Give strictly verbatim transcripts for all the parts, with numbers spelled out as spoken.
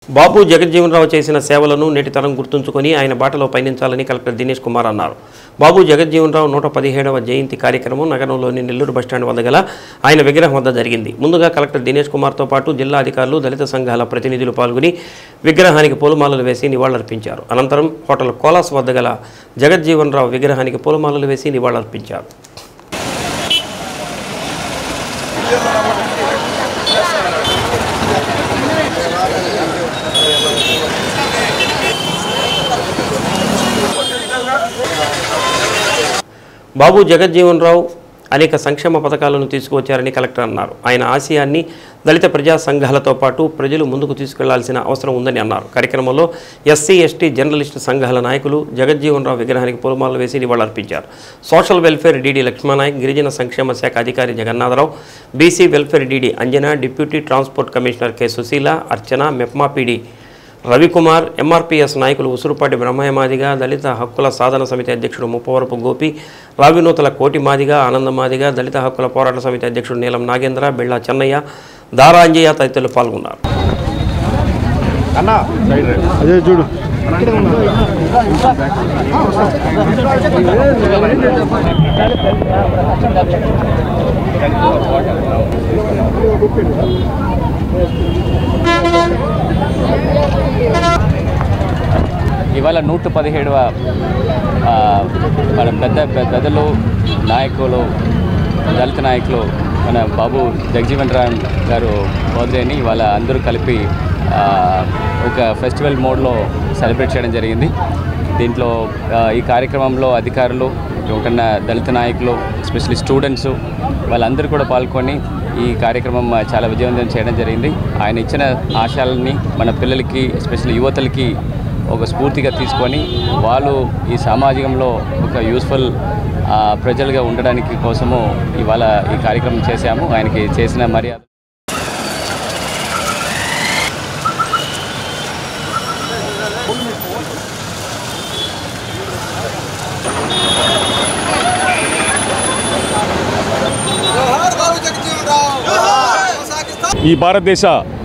బాబు జగజ్జీవనరావు చేసిన సేవలను నేటి తరం గుర్తుంచుకొని ఆయన బాటలో పయనించాలని కలెక్టర్ దినేష్ కుమార్ అన్నారు. బాబు జగజ్జీవనరావు నూట పదిహేడవ జయంతి కార్యక్రమం నగరంలోని నెల్లూరు బస్టాండ్ వద్ద గల ఆయన విగ్రహం వద్ద జరిగింది. ముందుగా కలెక్టర్ దినేష్ కుమార్తో పాటు జిల్లా అధికారులు, దళిత సంఘాల ప్రతినిధులు పాల్గొని విగ్రహానికి పూలమాలలు వేసి నివాళులర్పించారు. అనంతరం హోటల్ కోలాస్ వద్ద గల జగజ్జీవనరావు విగ్రహానికి పూలమాలలు వేసి నివాళులర్పించారు. బాబు జగజ్జీవనరావు అనేక సంక్షేమ పథకాలను తీసుకువచ్చారని కలెక్టర్ అన్నారు. ఆయన ఆశయాన్ని దళిత ప్రజా సంఘాలతో పాటు ప్రజలు ముందుకు తీసుకెళ్లాల్సిన అవసరం ఉందని అన్నారు. కార్యక్రమంలో ఎస్సీ, ఎస్టీ, జర్నలిస్టు సంఘాల నాయకులు జగజ్జీవనరావు విగ్రహానికి పూలమాలలు వేసి నివాళులర్పించారు. సోషల్ వెల్ఫేర్ డీడీ లక్ష్మణనాయక్, గిరిజన సంక్షేమ శాఖ అధికారి Jagannatharao, BC welfare DD Anjana, deputy transport commissioner K Sushila, Archana, MEPMA PD Ravikumar, MRPS నాయకులు ఉసురుపాటి బ్రహ్మయ్య మాదిగ, దళిత హక్కుల సాధన సమితి అధ్యక్షుడు ముప్పవరపు గోపి, రావినూతల కోటి మాదిగ, ఆనంద మాదిగ, దళిత హక్కుల పోరాట సమితి అధ్యక్షుడు నీలం నాగేంద్ర, బిళ్ళా చెన్నయ్య, దారా అంజయ్య తదితరులు పాల్గొన్నారు. ఇవాళ నూట పదిహేడవ మన పెద్ద పెద్దలు నాయకులు, దళిత నాయకులు మన బాబు జగజ్జీవనరావు గారు బర్త్డేని ఇవాళ అందరూ కలిపి ఒక ఫెస్టివల్ మోడ్లో సెలబ్రేట్ చేయడం జరిగింది. దీంట్లో ఈ కార్యక్రమంలో అధికారులు, ఒకన్న దళిత నాయకులు, ఎస్పెషల్లీ స్టూడెంట్స్ వాళ్ళందరూ కూడా పాల్గొని ఈ కార్యక్రమం చాలా విజయవంతం చేయడం జరిగింది. ఆయన ఇచ్చిన ఆశయాలని మన పిల్లలకి, ఎస్పెషల్లీ యువతలకి ఒక స్ఫూర్తిగా తీసుకొని వాళ్ళు ఈ సమాజంలో ఒక యూస్ఫుల్ ప్రజలుగా ఉండడానికి కోసము ఇవాళ ఈ కార్యక్రమం చేశాము. ఆయనకి చేసిన మర్యాద ఈ భారతదేశ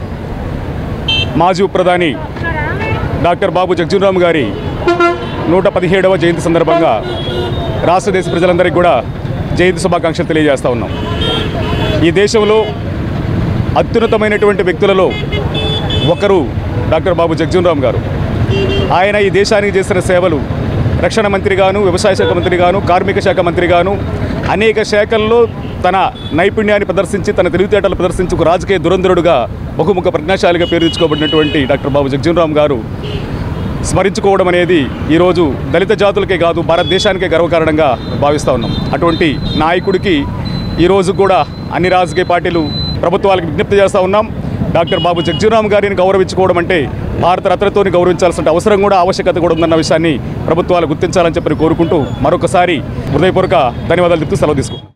మాజీ ప్రధాని డాక్టర్ బాబు జగజ్జీవనరావు గారి నూట పదిహేడవ జయంతి సందర్భంగా రాష్ట్ర దేశ ప్రజలందరికీ కూడా జయంతి శుభాకాంక్షలు తెలియజేస్తూ ఉన్నాం. ఈ దేశంలో అత్యున్నతమైనటువంటి వ్యక్తులలో ఒకరు డాక్టర్ బాబు జగజ్జీవనరావు గారు. ఆయన ఈ దేశానికి చేసిన సేవలు రక్షణ మంత్రిగాను, వ్యవసాయ శాఖ మంత్రిగాను, కార్మిక శాఖ మంత్రిగాను అనేక శాఖల్లో తన నైపుణ్యాన్ని ప్రదర్శించి, తన తెలివితేటలు ప్రదర్శించి ఒక రాజకీయ దురంధరుడుగా, బహుముఖ ప్రజ్ఞాశాలిగా పేరు తెచ్చుకోబడినటువంటి డాక్టర్ బాబు జగజ్జీవనరావు గారు స్మరించుకోవడం అనేది ఈరోజు దళిత జాతులకే కాదు భారతదేశానికే గర్వకారణంగా భావిస్తూ ఉన్నాం. అటువంటి నాయకుడికి ఈరోజు కూడా అన్ని రాజకీయ పార్టీలు, ప్రభుత్వాలకు విజ్ఞప్తి చేస్తూ ఉన్నాం. డాక్టర్ బాబు జగజ్జీవనరావు గారిని గౌరవించుకోవడం అంటే భారత రత్నతోని గౌరవించాల్సిన అవసరం కూడా, ఆవశ్యకత కూడా ఉందన్న విషయాన్ని ప్రభుత్వాలు గుర్తించాలని చెప్పి కోరుకుంటూ మరొకసారి హృదయపూర్వక ధన్యవాదాలు చెప్తూ సెలవు తీసుకుంటాం.